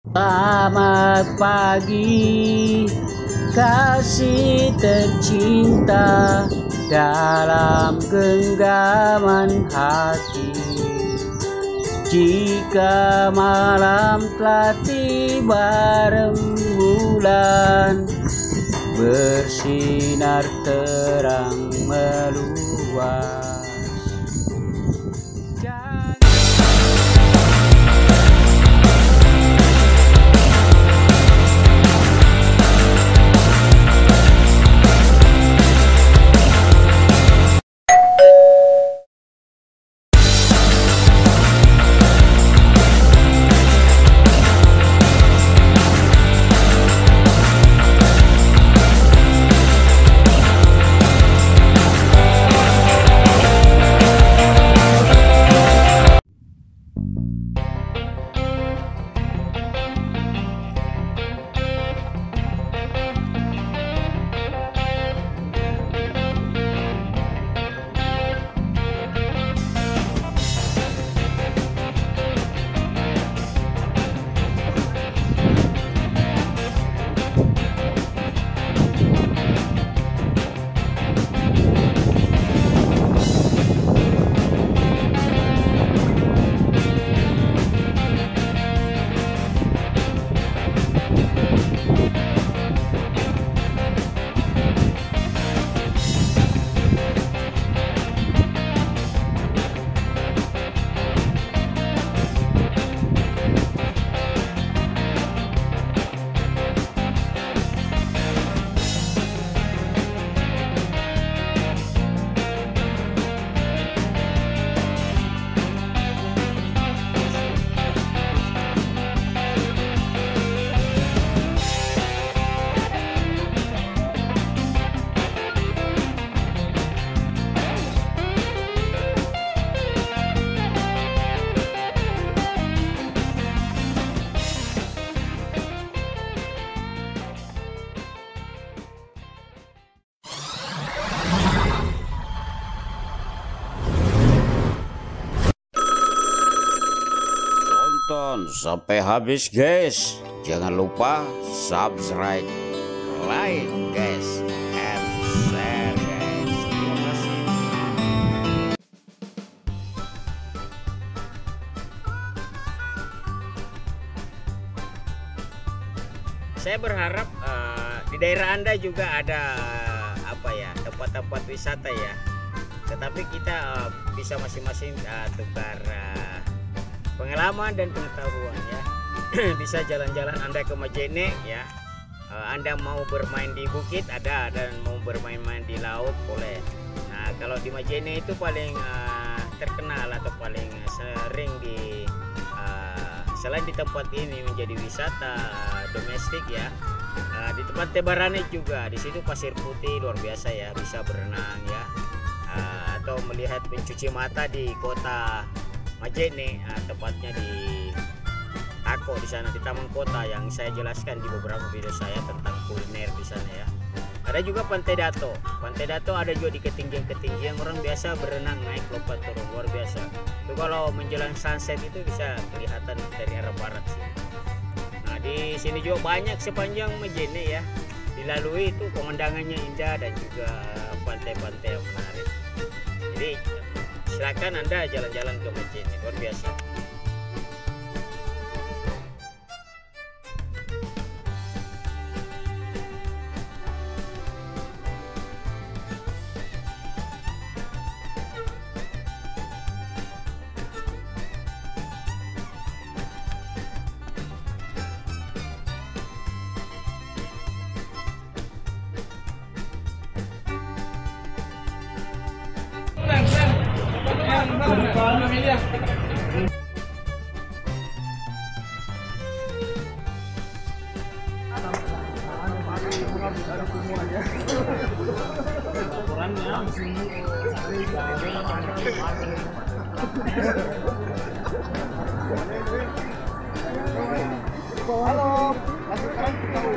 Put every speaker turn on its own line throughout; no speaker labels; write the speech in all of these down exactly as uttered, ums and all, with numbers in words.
Selamat pagi, kasih tercinta dalam genggaman hati. Jika malam telah tiba, rembulan bersinar terang meluas.
Tonton sampai habis guys, jangan lupa subscribe, like guys, and share guys. Terima kasih.
Saya berharap uh, di daerah Anda juga ada apa ya, tempat-tempat wisata ya. Tetapi kita uh, bisa masing-masing uh, tukar uh, pengalaman dan pengetahuan ya. Bisa jalan-jalan Anda ke Majene ya. Uh, anda mau bermain di bukit ada, dan mau bermain-main di laut boleh. Nah, kalau di Majene itu paling uh, terkenal atau paling sering di uh, selain di tempat ini menjadi wisata uh, domestik ya. Uh, di tempat Tebarane juga, di situ pasir putih luar biasa ya, bisa berenang ya. Uh, atau melihat mencuci mata di kota Majene, uh, tepatnya di Tako di sana, di Taman Kota yang saya jelaskan di beberapa video saya tentang kuliner di sana ya. Ada juga Pantai Dato. Pantai Dato ada juga di ketinggian-ketinggian, orang biasa berenang naik lompat turun luar biasa. Itu kalau menjelang sunset itu bisa kelihatan dari arah barat sih. Nah, di sini juga banyak sepanjang Majene ya. Dilalui itu pemandangannya indah dan juga pantai-pantai yang menarik. Jadi silakan Anda jalan-jalan ke Majene, luar biasa.
Halo, lakukan tahu.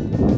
ya.